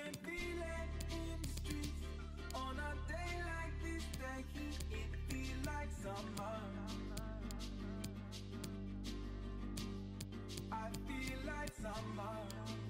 can feel it in the streets. On a day like this, the heat, it feel like summer. I feel like summer.